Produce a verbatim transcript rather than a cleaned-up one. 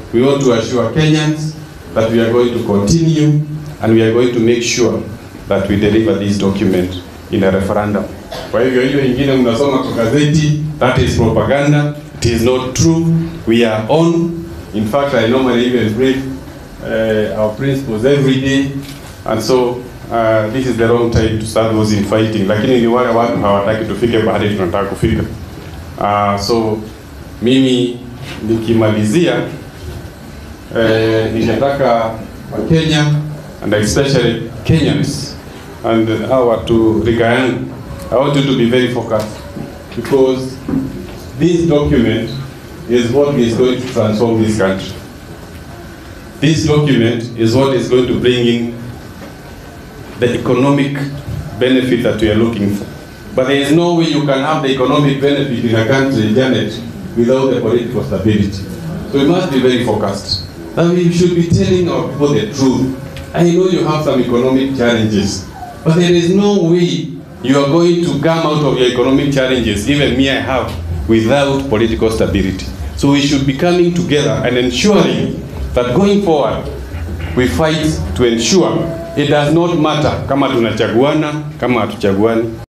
we want to assure Kenyans that we are going to continue and we are going to make sure that we deliver this document in a referendum. Kwa hivyo hiyo ingine mnasoma kwa gazeti, that is propaganda. It is not true. We are on. In fact, I normally even brief uh, our principals every day, and so uh, this is the wrong time to start those in fighting. Lakini ni wale watu hawataki tufike bahali tunataka kufika. Uh, so mimi nikimalizia eh, ningetaka Wakenya and especially Kenyans and our to rika yangu, I want you to be very focused, because this document is what is going to transform this country. This document is what is going to bring in the economic benefit that we are looking for. But there is no way you can have the economic benefit in a country, Janet, without the political stability. So we must be very focused. And we should be telling our people the truth. I know you have some economic challenges, but there is no way you are going to come out of your economic challenges, even me I have, without political stability. So we should be coming together and ensuring that going forward, we fight to ensure it does not matter kama tunachaguana, kama hatuchaguani.